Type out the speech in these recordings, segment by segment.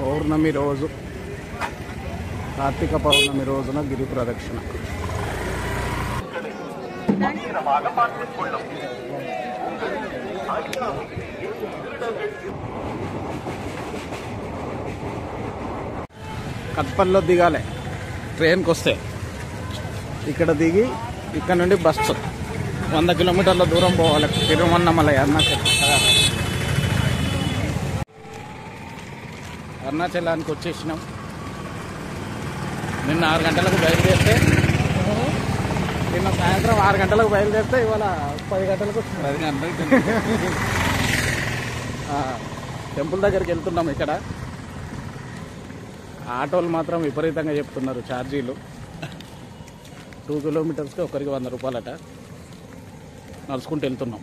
పౌర్ణమి రోజు, కార్తీక పౌర్ణమి రోజున గిరి ప్రదక్షిణ. కట్పల్లో దిగాలి ట్రైన్కి వస్తే. ఇక్కడ దిగి ఇక్కడ నుండి బస్సు 100 కిలోమీటర్ల దూరం పోవాలి తిరువన్నమలై అరుణాచలానికి వచ్చేసినాం. నిన్న 6 గంటలకు బయలుదేరితే, నిన్న సాయంత్రం 6 గంటలకు బయలుదేరితే ఇవాళ 10 గంటలకు టెంపుల్ దగ్గరికి వెళ్తున్నాం. ఇక్కడ ఆటోలు మాత్రం విపరీతంగా చెప్తున్నారు ఛార్జీలు. 2 కిలోమీటర్స్కి ఒకరికి 100 రూపాయలట. నడుచుకుంటూ వెళ్తున్నాం.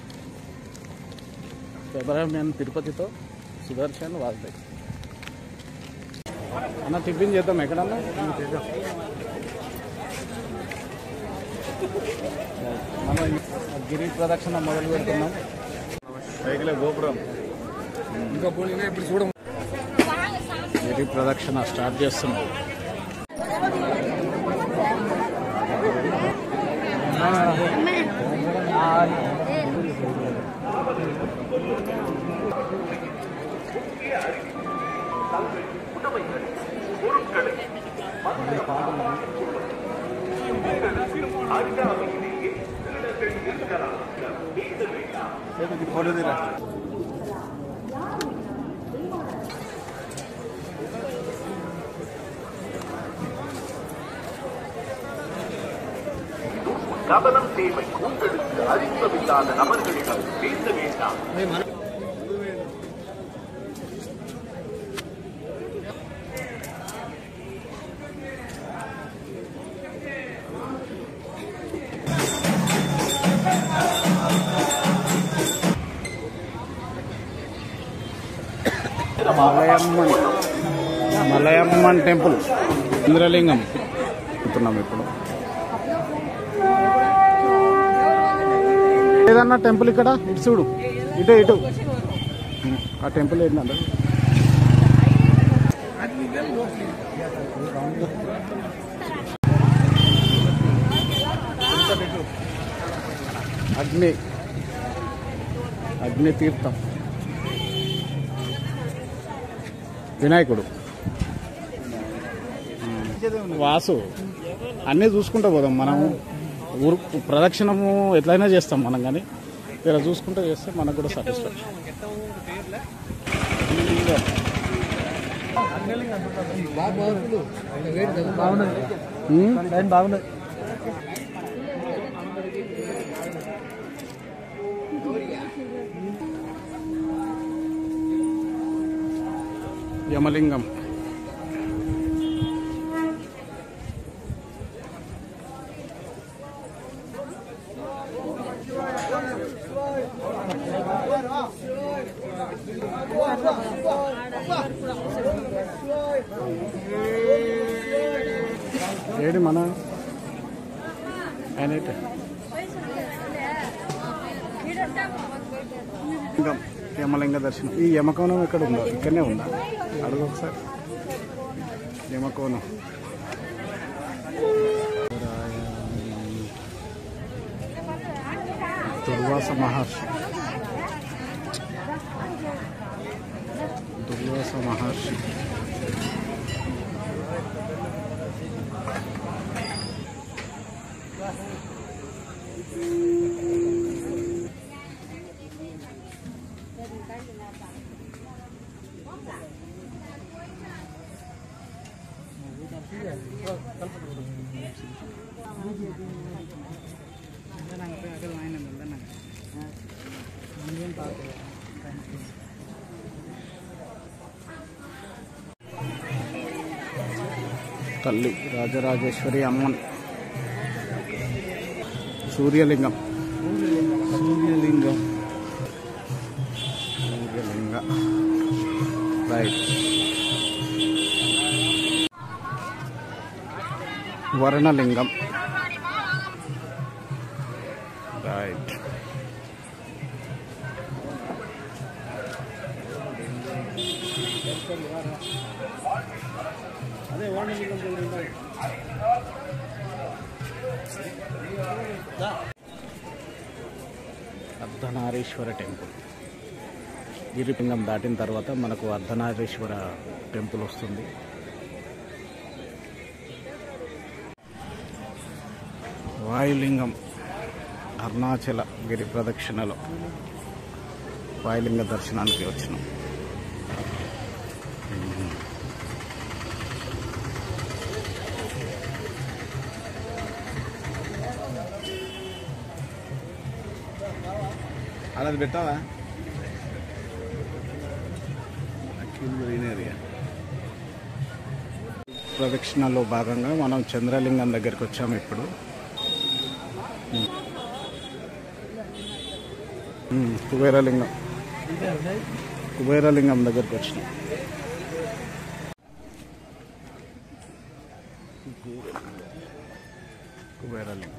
సుబ్రహ్మణ్యం తిరుపతితో సుదర్శన్ వాసుదేవ్. అన్న టిఫిన్ చేద్దాం ఎక్కడన్నా. మనం గిరి ప్రదక్షిణ మొదలు పెడుతున్నాం. సైకిల్ గోపురం ఇంకా ఇప్పుడు చూడ గిరి ప్రదక్షిణ స్టార్ట్ చేస్తున్నాం. கவனம் தேவை. உங்களுக்கு அறிமுகமில்லாத நபர்களிடம் பேச வேண்டாம். మలయమ్మన్ టెంపుల్ ఇంద్రలింగం వెళ్తున్నాం ఇప్పుడు. ఏదన్నా టెంపుల్ ఇక్కడ ఇటు చూడు, ఇటు ఆ టెంపుల్ ఏంటంటే అగ్ని తీర్థం, వినాయకుడు, వాసు అన్నీ చూసుకుంటూ పోదాం. మనము ఊరు ప్రదక్షిణము ఎట్లయినా చేస్తాం మనం, కానీ ఇలా చూసుకుంటూ చేస్తే మనకు కూడా సాటిస్ఫాక్షన్. బాగున్నది. యమలింగం, ఏడి మన ఆయన యమలింగ దర్శనం. ఈ యమకోణం ఎక్కడ ఉందో, ఇక్కడనే ఉందా? అడుగు ఒకసారి. యమకోణం దుర్వాస మహర్షి, దుర్వాస మహర్షి. తల్లి రాజరాజేశ్వరి అమ్మన్. సూర్యలింగం, సూర్యలింగం, సూర్యలింగ రైట్. వర్ణలింగం రైట్. అదే అర్ధనారీశ్వర టెంపుల్. గిరిలింగం దాటిన తర్వాత మనకు అర్ధనారీశ్వర టెంపుల్ వస్తుంది. వాయులింగం అరుణాచల గిరి ప్రదక్షిణలో వాయులింగ దర్శనానికి వచ్చినాం. అలా పెట్టావా? ప్రదక్షిణలో భాగంగా మనం చంద్రలింగం దగ్గరికి వచ్చాము. ఇప్పుడు కుబేరలింగం దగ్గరికి వచ్చినాం. కుబేరలింగం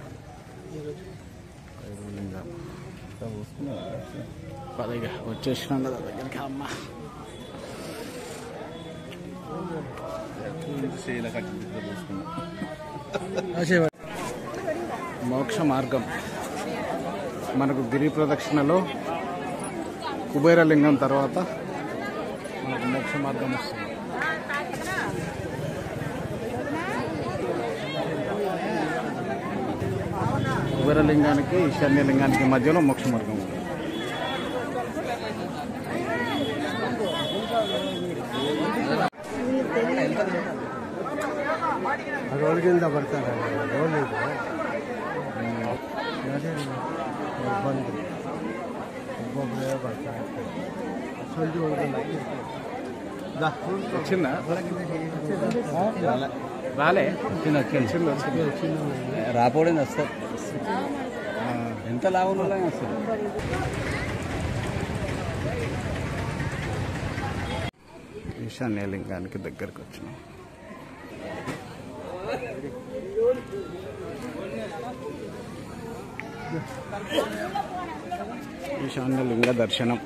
పదిగా వచ్చేసినాం కదా దగ్గరికి. అమ్మ మోక్ష మార్గం మనకు గిరి ప్రదక్షిణలో కుబేరలింగం తర్వాత మనకు మోక్ష మార్గం వస్తుంది. కుబేరలింగానికి ఈశాన్యలింగానికి మధ్యలో మోక్ష మార్గం ఉంది. रोड కింద పడతారా? రోడ్ లేదు, వచ్చిందా? రాలే, రాపోవడం వస్తుంది. ఎంత లాభం వస్తుంది. ఈశాన్యలింగానికి దగ్గరకు వచ్చినాం. ఈశాన్యలింగ దర్శనం.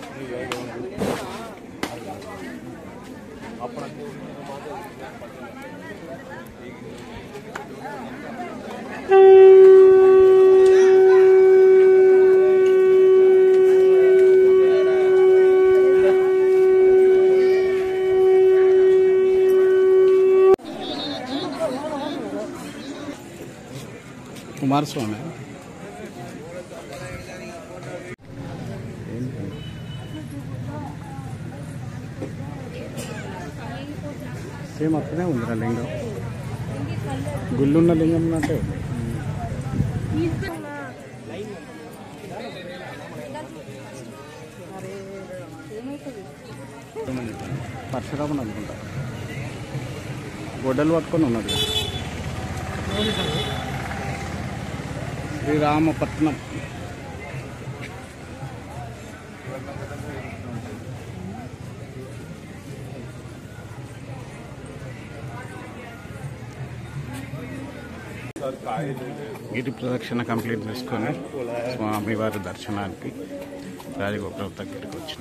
కుమారస్వామి సేమ్ అక్కడే ఉందిరా లింగం. గుళ్ళున్న లింగం అంటే పరశురామన్ అనుకుంటా. గొడ్డలు పట్టుకొని ఉన్నది. శ్రీరామపట్నం. గిరి ప్రదక్షిణ కంప్లీట్ చేసుకొని స్వామివారి దర్శనానికి రాజగోపురం దగ్గరికి వచ్చిన.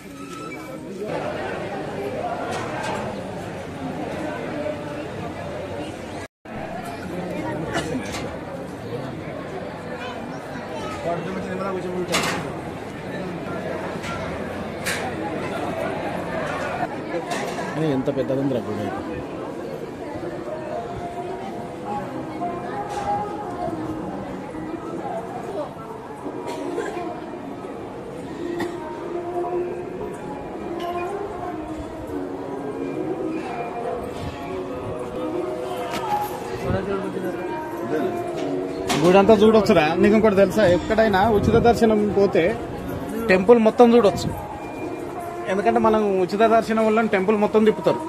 ఎంత పెద్దదందిరా గుడి. గుడి అంతా చూడొచ్చురా. నీకు ఇంకోటి తెలుసా, ఎక్కడైనా ఉచిత దర్శనం పోతే టెంపుల్ మొత్తం చూడొచ్చు. ఎందుకంటే మనం ఉచిత దర్శనం వల్ల టెంపుల్ మొత్తం తిప్పుతారు.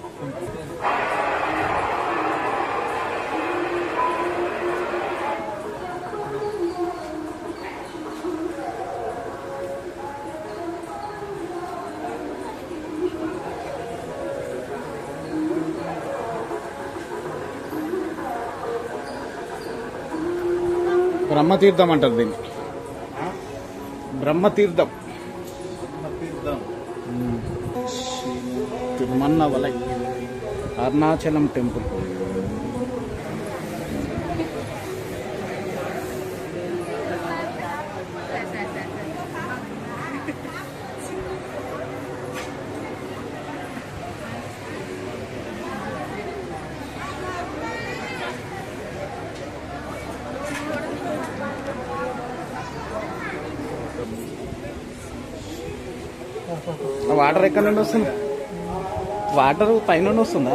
బ్రహ్మతీర్థం అంటారు దీన్ని. బ్రహ్మతీర్థం. తిరుమన్నవలై అరుణాచలం టెంపుల్. వాటర్ ఎక్కడి నుండి వస్తుంది? వాటర్ పైనుండి వస్తుందా?